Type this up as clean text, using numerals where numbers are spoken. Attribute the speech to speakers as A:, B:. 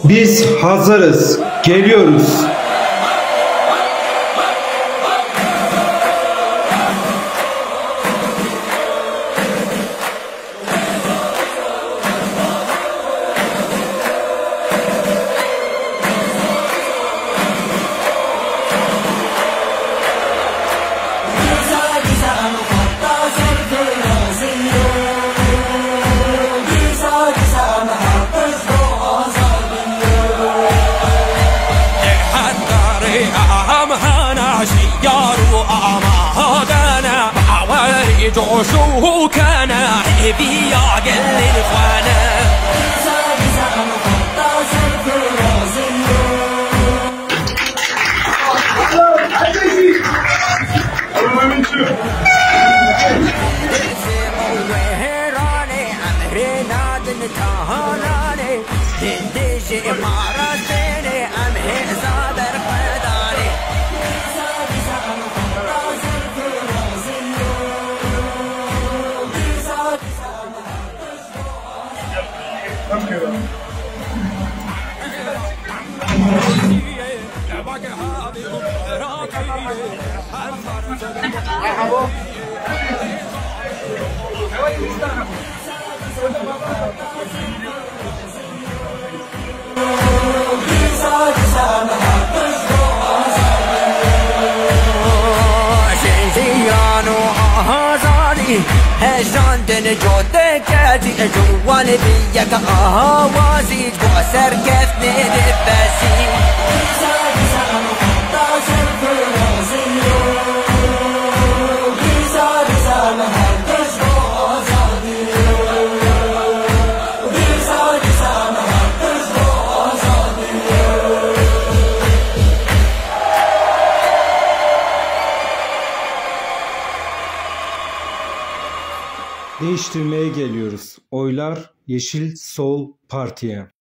A: Biz hazırız. Geliyoruz.
B: جوشوه كان حبي يعقل الإخوانة هجران دن جودك ادي جوال بيك اهوازي جوسر كفني لباسي
A: Değiştirmeye geliyoruz. Oylar Yeşil Sol Parti'ye.